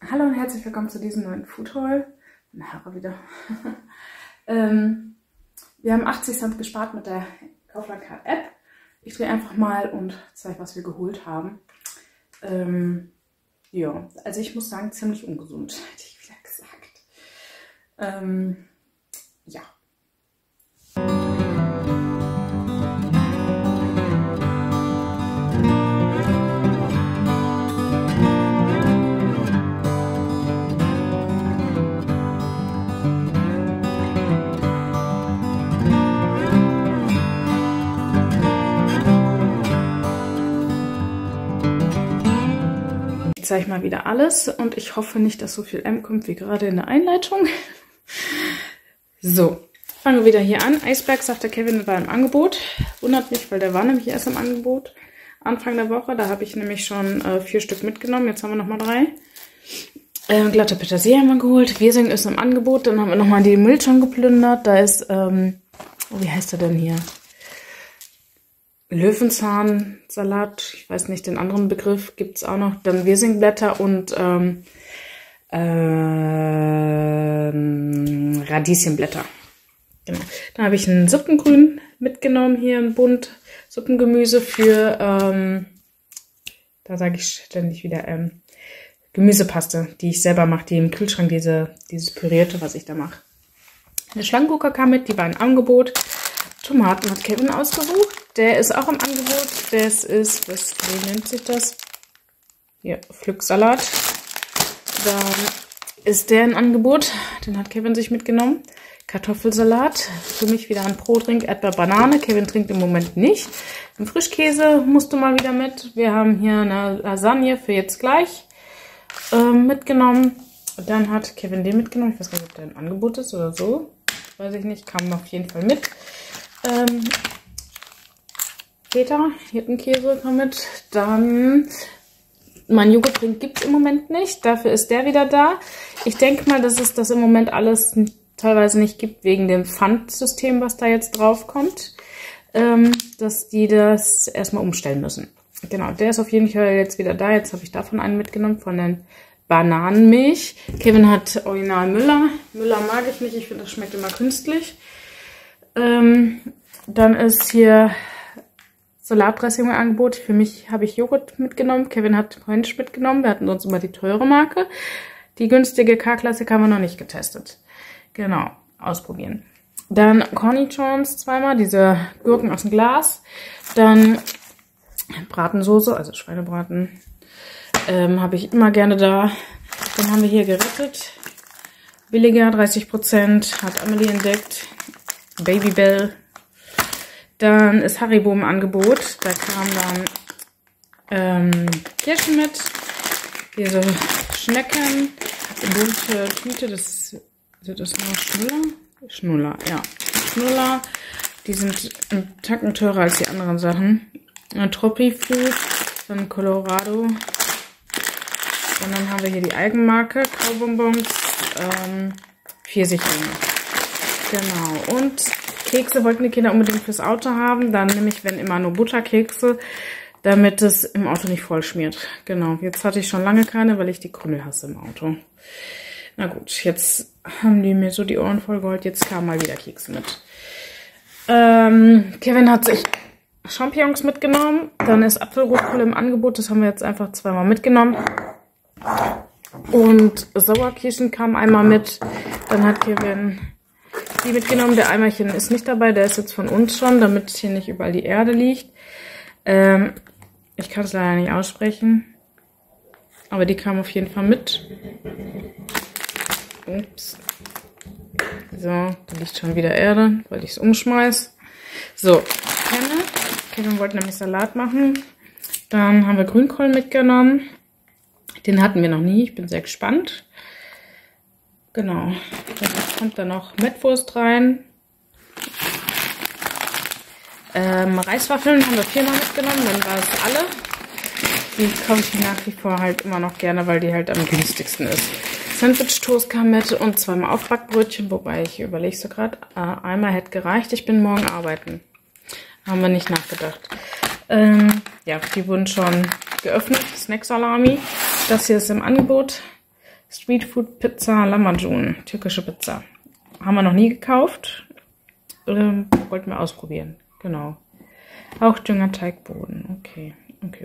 Hallo und herzlich willkommen zu diesem neuen Food Haul. Nachher wieder. Wir haben 80 Cent gespart mit der Kaufland Card App. Ich drehe einfach mal und zeige, was wir geholt haben. Ja, also ich muss sagen, ziemlich ungesund, hätte ich wieder gesagt. Ja. Ich zeige mal wieder alles und ich hoffe nicht, dass so viel M kommt wie gerade in der Einleitung. So, fangen wir wieder hier an. Eisberg, sagt der Kevin, war im Angebot. Wundert mich, weil der war nämlich erst im Angebot Anfang der Woche. Da habe ich nämlich schon 4 Stück mitgenommen. Jetzt haben wir nochmal 3. Glatte Petersilie haben wir geholt. Wirsing ist im Angebot. Dann haben wir nochmal die Milch schon geplündert. Da ist, wie heißt der denn hier? Löwenzahnsalat, ich weiß nicht, den anderen Begriff gibt es auch noch. Dann Wirsingblätter und Radieschenblätter. Genau. Dann habe ich einen Suppengrün mitgenommen, hier ein Bund Suppengemüse für, da sage ich ständig wieder, Gemüsepaste, die ich selber mache, die im Kühlschrank, dieses Pürierte, was ich da mache. Eine Schlangengucker kam mit, die war im Angebot. Tomaten hat Kevin ausgesucht. Der ist auch im Angebot. Das ist, wie nennt sich das? Hier, Pflücksalat. Dann ist der im Angebot. Den hat Kevin sich mitgenommen. Kartoffelsalat. Für mich wieder ein Pro-Drink, Erdbeer-Banane. Kevin trinkt im Moment nicht. Ein Frischkäse musst du mal wieder mit. Wir haben hier eine Lasagne für jetzt gleich mitgenommen. Und dann hat Kevin den mitgenommen. Ich weiß gar nicht, ob der im Angebot ist oder so. Weiß ich nicht. Kam auf jeden Fall mit. Peter, Hirtenkäse kam mit. Dann, mein Joghurtdrink gibt es im Moment nicht. Dafür ist der wieder da. Ich denke mal, dass es das im Moment alles teilweise nicht gibt, wegen dem Pfandsystem, was da jetzt drauf kommt. Dass die das erstmal umstellen müssen. Genau, der ist auf jeden Fall jetzt wieder da. Jetzt habe ich davon einen mitgenommen, von den Bananenmilch. Kevin hat Original Müller. Müller mag ich nicht. Ich finde, das schmeckt immer künstlich. Dann ist hier Salatdressing im Angebot. Für mich habe ich Joghurt mitgenommen. Kevin hat French mitgenommen. Wir hatten sonst immer die teure Marke. Die günstige K-Klassik haben wir noch nicht getestet. Genau, ausprobieren. Dann Cornichons zweimal, diese Gurken aus dem Glas. Dann Bratensoße, also Schweinebraten, habe ich immer gerne da. Dann haben wir hier gerettet. Billiger, 30%, hat Amelie entdeckt. Babybel. Dann ist Haribo im Angebot. Da kam dann Kirschen mit. Diese Schnecken. Eine bunte Tüte. Sind das noch Schnuller? Schnuller, ja. Schnuller. Die sind ein Tacken teurer als die anderen Sachen. Troppi-Food. Dann Colorado. Und dann haben wir hier die Eigenmarke. Kaubonbons. Pfirsichringe. Genau, und Kekse wollten die Kinder unbedingt fürs Auto haben. Dann nehme ich, wenn immer, nur Butterkekse, damit es im Auto nicht voll schmiert. Genau, jetzt hatte ich schon lange keine, weil ich die Krümel hasse im Auto. Na gut, jetzt haben die mir so die Ohren voll geholt. Jetzt kamen mal wieder Kekse mit. Kevin hat sich Champignons mitgenommen. Dann ist Apfelrotkohl im Angebot. Das haben wir jetzt einfach zweimal mitgenommen. Und Sauerkirschen kam einmal mit. Dann hat Kevin die mitgenommen. Der Eimerchen ist nicht dabei. Der ist jetzt von uns schon, damit hier nicht überall die Erde liegt. Ich kann es leider nicht aussprechen. Aber die kam auf jeden Fall mit. Ups. So, da liegt schon wieder Erde, weil ich es umschmeiß. So, Kevin wollte nämlich Salat machen. Dann haben wir Grünkohl mitgenommen. Den hatten wir noch nie. Ich bin sehr gespannt. Genau. Dann kommt da noch Mettwurst rein. Reiswaffeln haben wir 4-mal mitgenommen. Dann war es alle. Die kaufe ich nach wie vor halt immer noch gerne, weil die halt am günstigsten ist. Sandwich-Toast kam mit und 2-mal Aufbackbrötchen. Wobei ich überlege so gerade, einmal hätte gereicht. Ich bin morgen arbeiten. Haben wir nicht nachgedacht. Ja, die wurden schon geöffnet. Snack-Salami. Das hier ist im Angebot. Streetfood Pizza Lahmacun, türkische Pizza. Haben wir noch nie gekauft. Wollten wir ausprobieren. Genau. Auch Dünger Teigboden. Okay.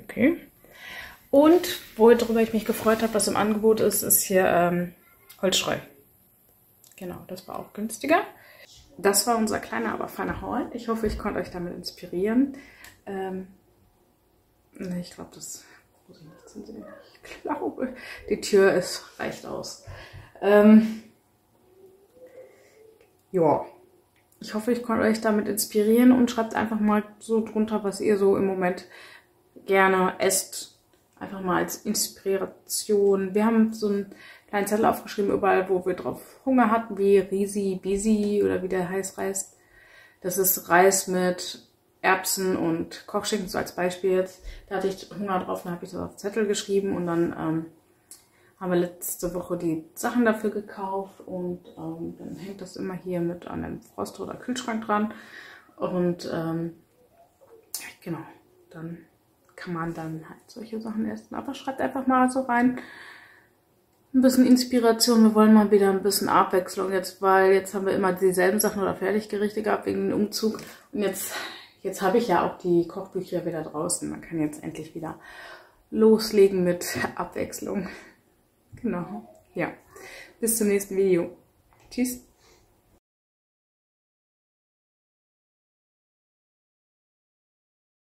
Und worüber ich mich gefreut habe, was im Angebot ist, ist hier Holzstreu. Genau, das war auch günstiger. Das war unser kleiner, aber feiner Haul. Ich hoffe, ich konnte euch damit inspirieren. Ich glaube, das muss ich nicht zu sehen. Ich glaube, die Tür reicht aus. Ja, ich hoffe, ich konnte euch damit inspirieren und schreibt einfach mal so drunter, was ihr so im Moment gerne esst. Einfach mal als Inspiration. Wir haben so einen kleinen Zettel aufgeschrieben, überall, wo wir drauf Hunger hatten, wie Risi, Bisi oder wie der heißt. Das ist Reis mit Erbsen und Kochschinken, so als Beispiel jetzt. Da hatte ich Hunger drauf, dann habe ich das auf Zettel geschrieben und dann haben wir letzte Woche die Sachen dafür gekauft und dann hängt das immer hier mit an einem Frost- oder Kühlschrank dran. Und genau, dann kann man dann halt solche Sachen essen. Aber schreibt einfach mal so rein. Ein bisschen Inspiration. Wir wollen mal wieder ein bisschen Abwechslung jetzt, weil jetzt haben wir immer dieselben Sachen oder Fertiggerichte gehabt wegen dem Umzug. Und jetzt habe ich ja auch die Kochbücher wieder draußen. Man kann jetzt endlich wieder loslegen mit Abwechslung. Genau. Ja. Bis zum nächsten Video. Tschüss.